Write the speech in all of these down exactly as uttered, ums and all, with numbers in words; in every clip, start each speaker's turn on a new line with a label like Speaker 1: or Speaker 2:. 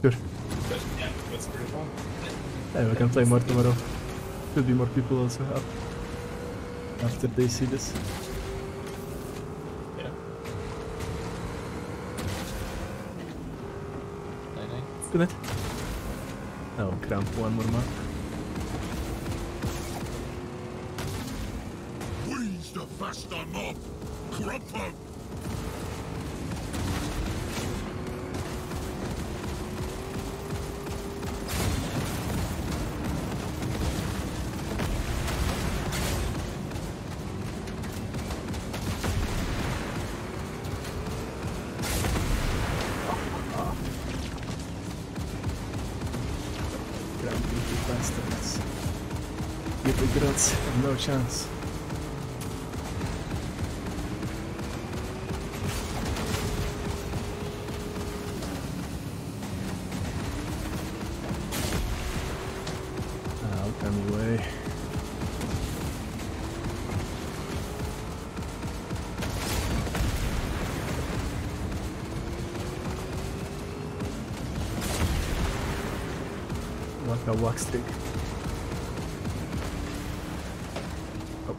Speaker 1: Sure.
Speaker 2: But yeah, that's pretty fun.
Speaker 1: Yeah, we can play more tomorrow. Should be more people also up after they see this.
Speaker 2: Yeah. Night night.
Speaker 1: Good night. Oh, cramp one more map.
Speaker 3: Wheeze the faster mob! Crumpo!
Speaker 1: Bastards. You the girls have no chance. I'll come away. Like a wax stick. Oh.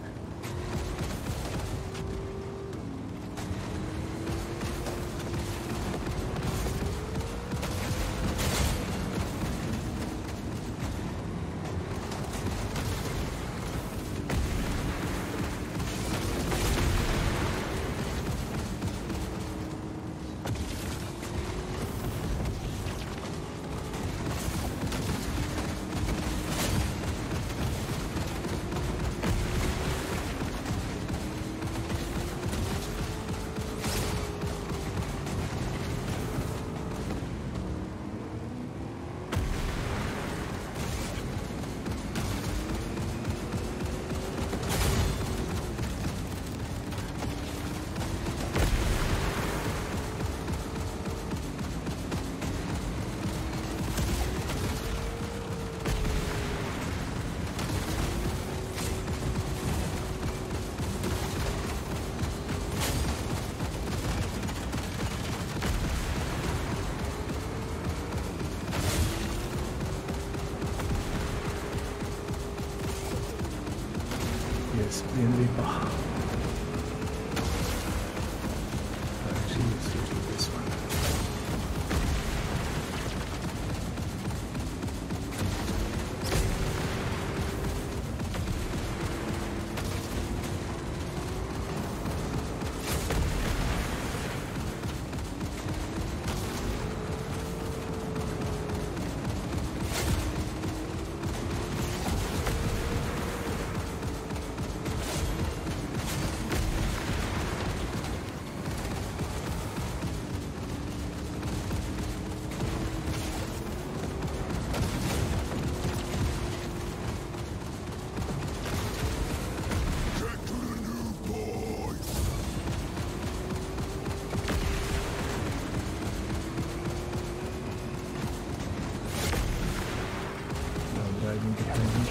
Speaker 1: Yes, bien rico. Actually, let's switch to this one. Driving behind me.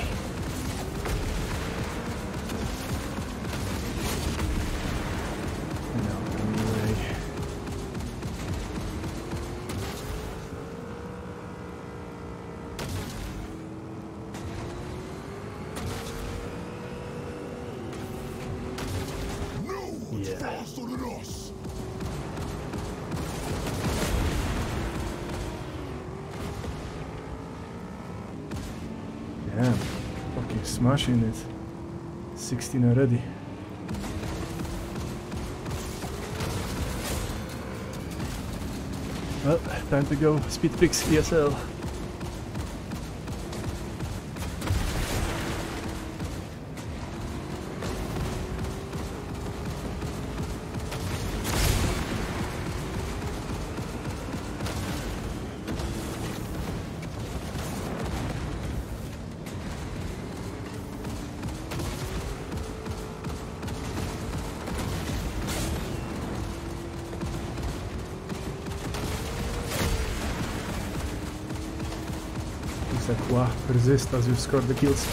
Speaker 1: And now coming away.
Speaker 3: No! It's
Speaker 1: Yeah.
Speaker 3: faster than us!
Speaker 1: Damn, fucking smashing it. sixteen already. Well, time to go speed fix E S L. Aqua, resist as you score the kills.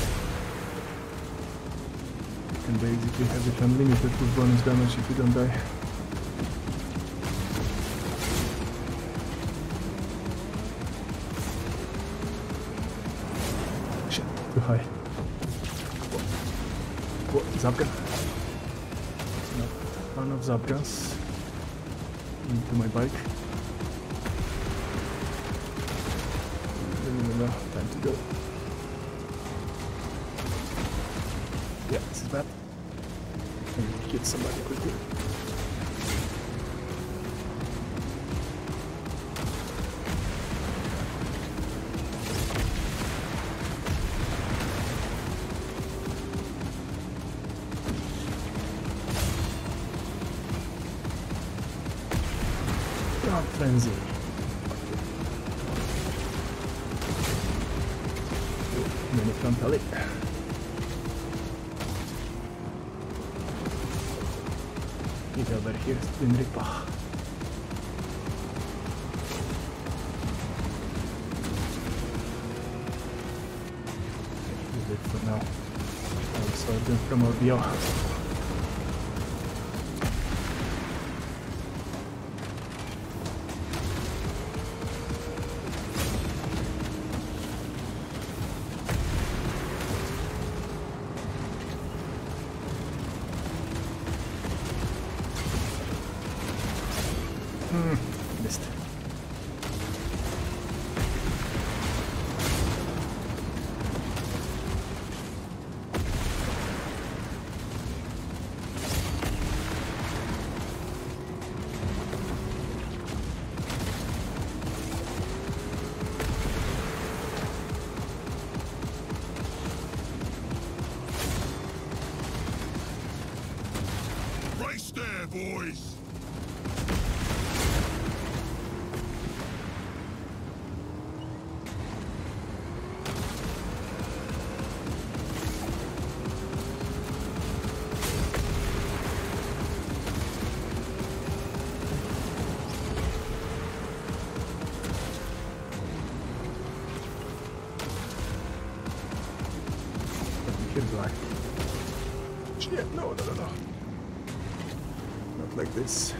Speaker 1: You can basically have it unlimited with bonus damage if you don't die. Too high. Whoa, Zapgun. No, none of Zapguns. Into my bike. No, no, no, no. Time to go. Yeah, this is bad. I need to hit somebody quickly. Ground frenzy. Mini frontally. Get over here, Spin Ripper. Leave it for now. Also, then from our B O. Hmm, missed.
Speaker 3: Race there, boys!
Speaker 1: Kid black. Shit, no, no, no, no. Not like this.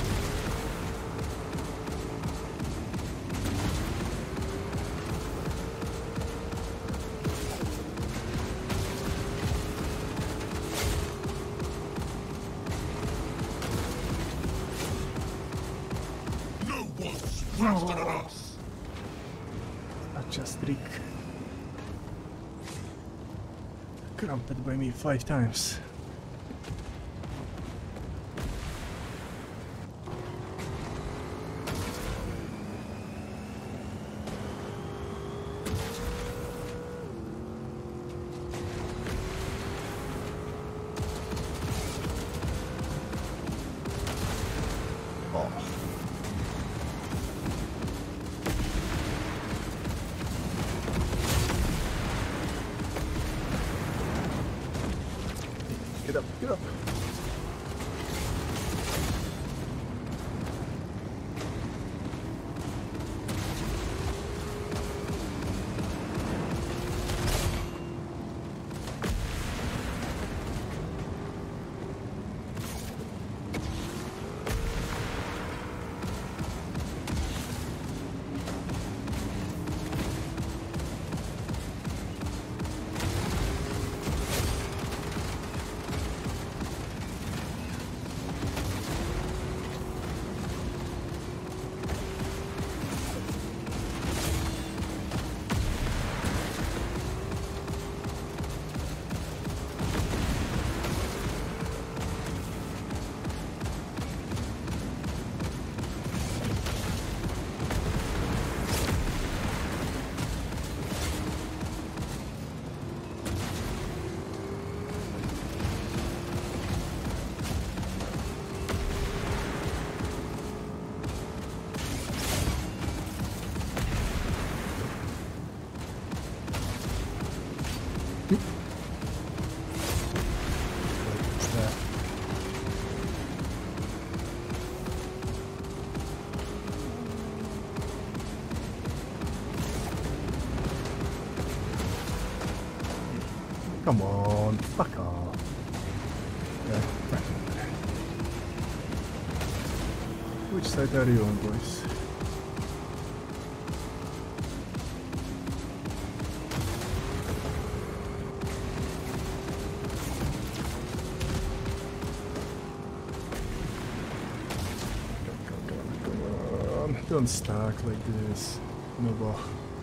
Speaker 3: No one's faster than us!
Speaker 1: Not just Rick. Cramped by me five times. Oh. Get up, get up. Come on, fuck off. Yeah, fuck off. Which side are you on, boys? Don't stack like this. No boh.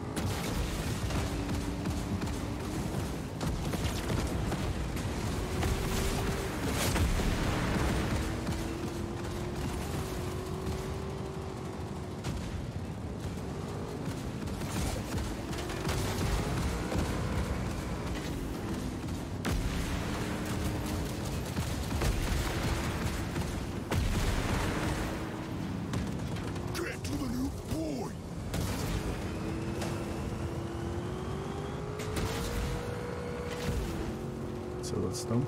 Speaker 1: So let's dump.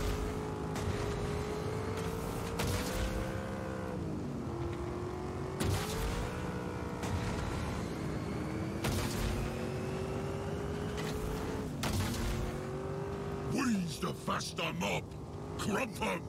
Speaker 3: Wheeze the faster mob! Crump 'em!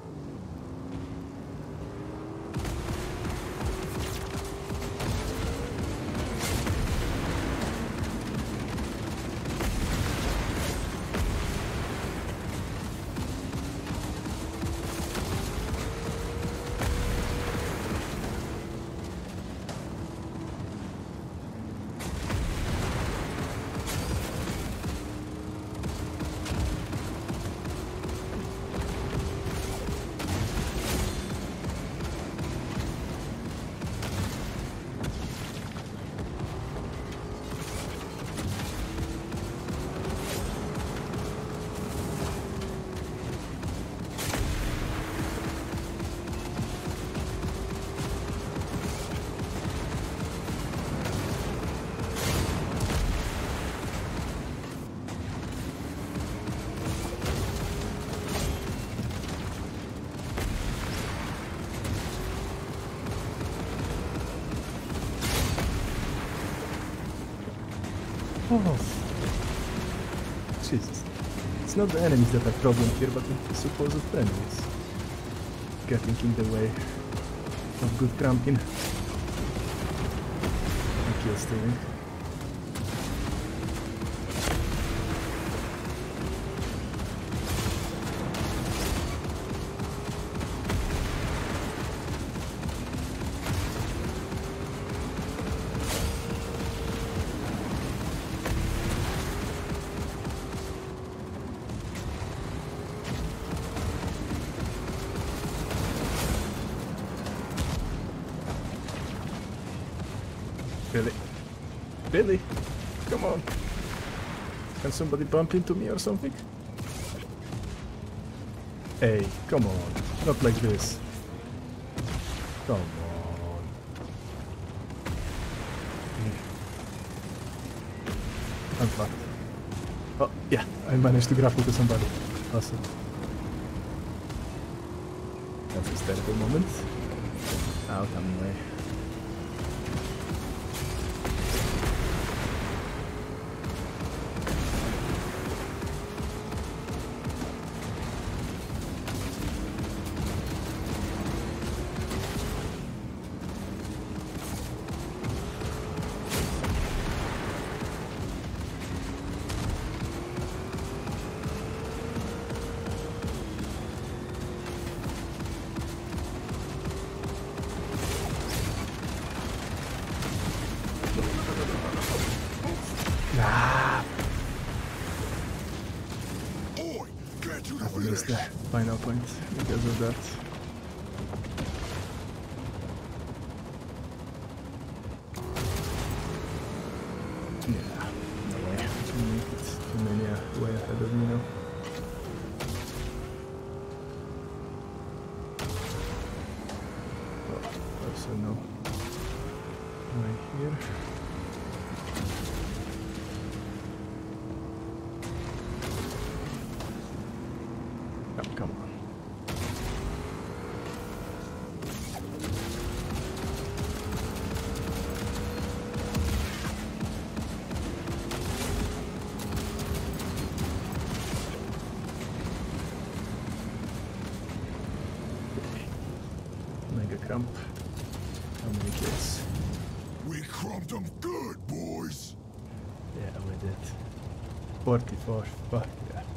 Speaker 1: Oh. Jesus. It's not the enemies that are problem here, but the supposed enemies. Getting in the way of good cramping and kill stealing. Billy. Billy! Come on! Can somebody bump into me or something? Hey, come on. Not like this. Come on. I'm fucked. Oh, yeah. I managed to grapple to somebody. Awesome. That's a terrible moment. Out anyway. Ah,
Speaker 3: Oi, get to the
Speaker 1: I missed
Speaker 3: finish!
Speaker 1: the final point because of that. Yeah, no way. I can make it. Too many are way ahead of me now. Oh, also no. Right here. Oh, come on. Mega cramp. How many kills?
Speaker 3: We crumped 'em good, boys!
Speaker 1: Yeah, we did. forty-four. Fuck yeah.